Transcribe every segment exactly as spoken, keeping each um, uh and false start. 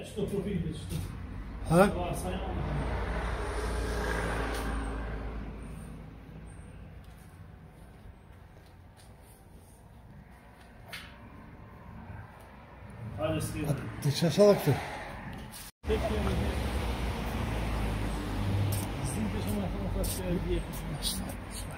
qëto profilit, qëto. Ha? Sa janë. Hajde s'ke. Ti që sa dhe këtë? Tek të më dhe. Zinë të shumë e të më thasë që e vjetë. Sfar, sfar.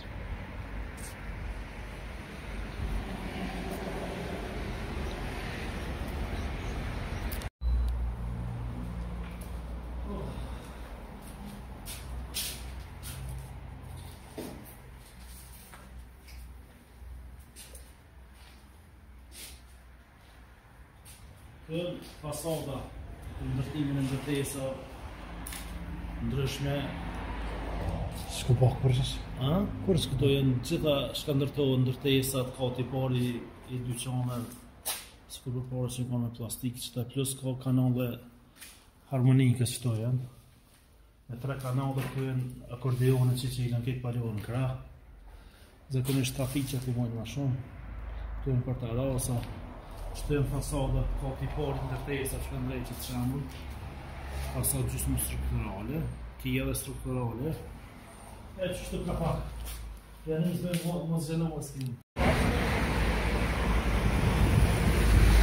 Këtë fasada, ndërtimin e ndërtesa ndryshme. S'ku pak përës? A? Kur s'këto janë gjitha shka ndërtohen ndërtesat, kati pari i dyqaner, s'ku për pare që ka me plastik, qëta plus ka kanale harmonikës qëto janë. Me tre kanale këtu janë akordeonet që që i në këtë palionë në krah. Zakonisht trafikët i mojnë ma shumë. Këtu janë për të rasa. Qëto janë fasada, kati pari ndërtesa që kanë drejtë të shambull. Fasada gjysmë strukturale, kje edhe strukturale. E që shtu ka pak. Janë njëzme më zhjeno më s'kinë.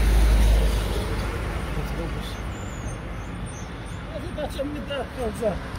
A ti ta që më një të të të